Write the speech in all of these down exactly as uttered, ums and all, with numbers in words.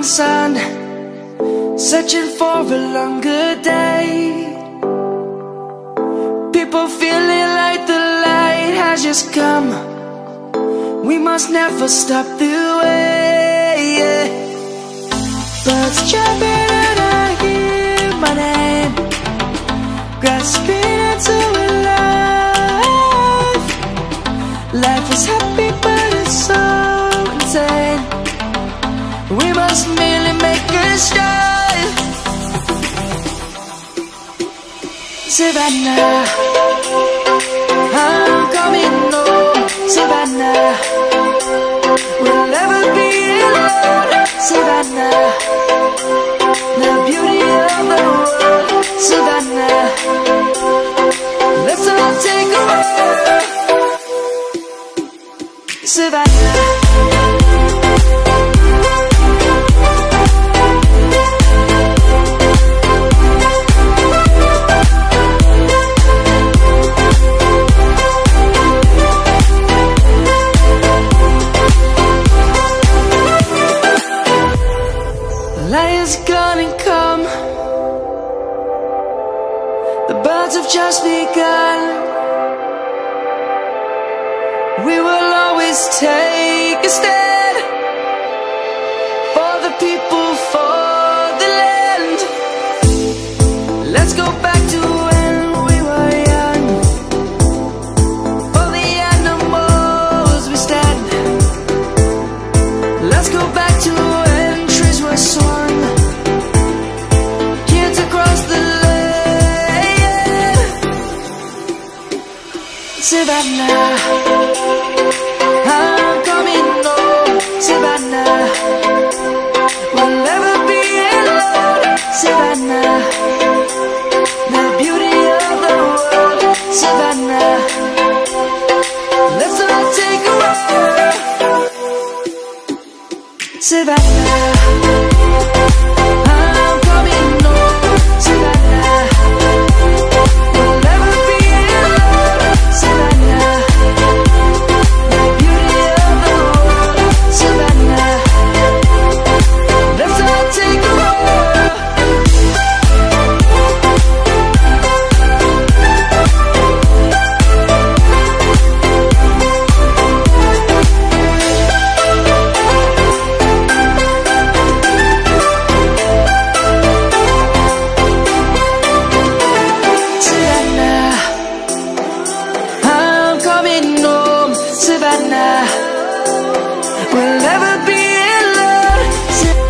sun, searching for a longer day. People feeling like the light has just come. We must never stop the way, yeah. Birds jumping and I hear my name, grasping into a life. Life is happy but it's so insane. We must merely make a start. Savannah, I'm coming home. Savannah, we'll never be alone. Savannah, the beauty of the world. Savannah, let's all take a walk. Savannah, light is gonna come. The birds have just begun. We will always take a stand for the people, for the land. Let's go back to when we were young. For the animals we stand. Let's go back to when trees were swung, kids across the land. Savannah, I'm coming home. Savannah, we'll never be alone. Savannah, the beauty of the world. Savannah, let's all take a walk. Savannah, I'm coming home. Savannah, we'll never be alone. Savannah, the beauty of the world. Savannah, let's all take a walk. Savannah, I'm coming home. Savannah, we'll never be alone. Sa-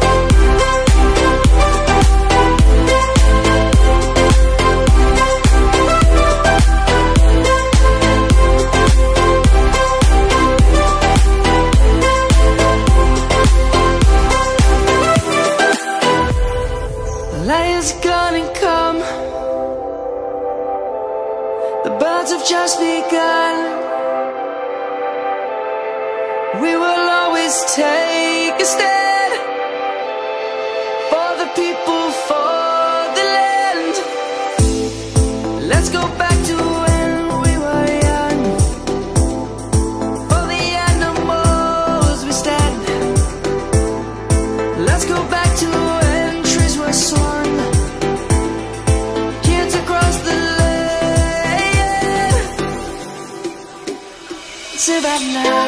Light is gonna come. The birds have just begun. We will always take a stand for the people, for the land. Let's go back to when we were young. For the animals we stand. Let's go back to when trees were swung, kids across the land. Savannah,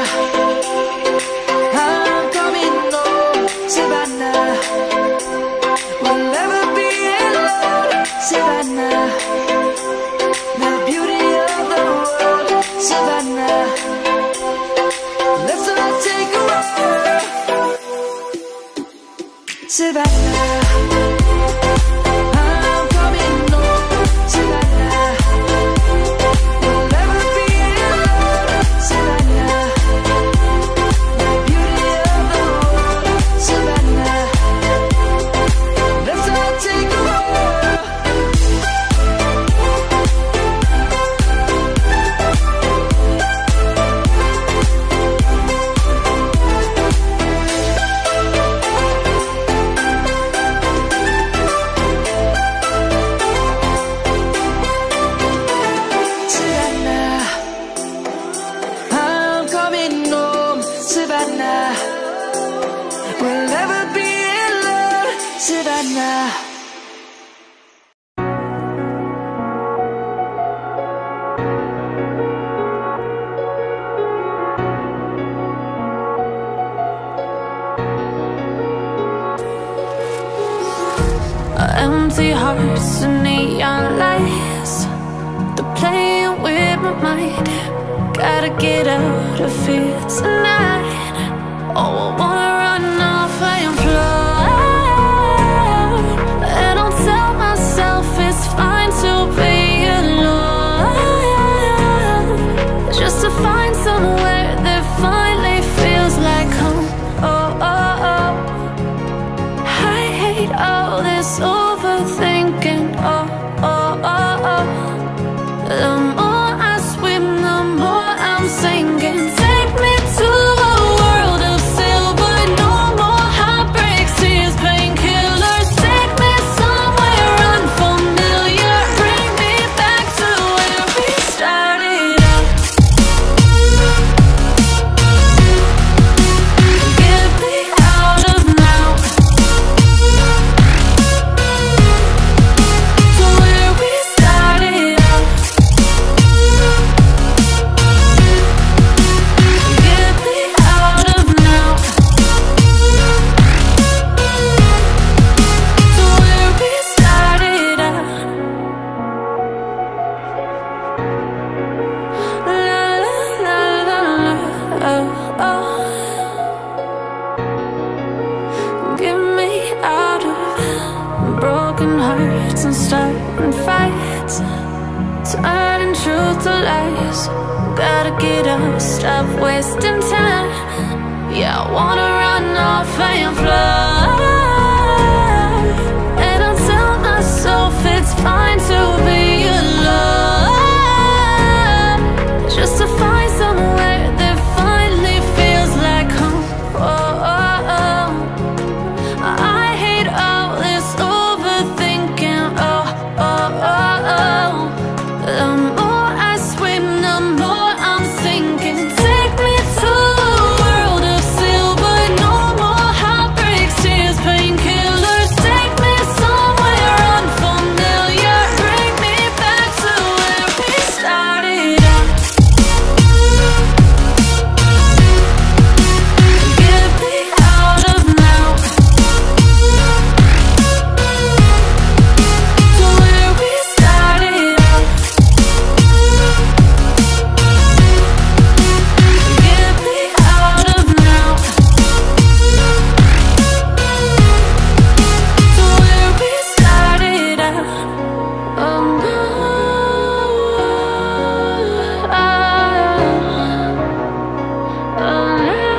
I'm coming home. Savannah, we'll never be alone. Savannah, the beauty of the world. Savannah, let's all take a walk. Savannah, I'm coming home. Savannah, we'll never be alone. Savannah, Empty hearts and neon lights, they're playing with my mind. Gotta get out of here tonight. Oh, I wanna run off and fly, and I'll tell myself it's fine to be alone, just to find somewhere that finally feels like home. Oh, oh, oh. I hate all this overthinking. Oh, oh, oh, oh. The more I swim, the more I'm sinking. Take me to a world of silver, no more heartbreaks, tears, painkillers. Take me somewhere unfamiliar, bring me back to where we started out. Get me out of now, to where we started out. Get me out of now, to where we started out. La la la la la, oh, oh. Get me out of broken hearts and starting fights, turning truth to lies. Gotta get up, stop wasting time. Yeah, I wanna run off and fly, and I'll tell myself it's fine to be alone, just to find somewhere that finally feels like home. Oh, oh, oh. I hate all this overthinking. Oh, oh, oh, oh. The more I swim, the more I'm sinking. Take me to a world of silver, no more heartbreaks, tears, painkillers. Take me somewhere unfamiliar, bring me back to where we started out. Get me out of now, to where we started out. Get me out of now, to where we started out. Oh no, oh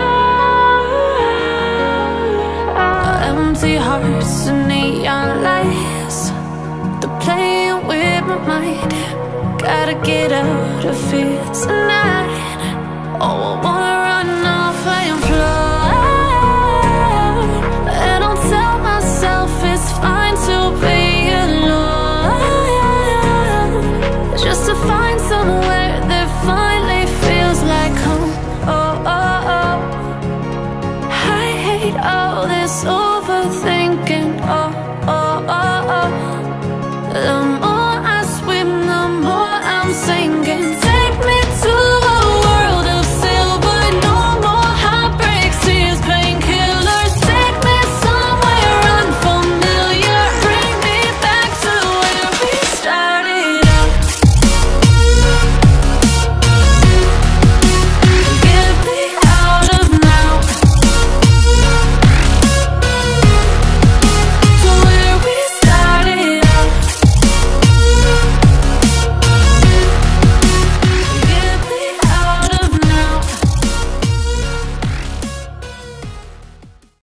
no. Empty hearts and neon lights, they're playing with my mind. Gotta get out of here tonight. Oh, I wanna